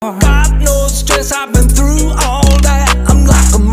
God knows stress I've been through all that. I'm like a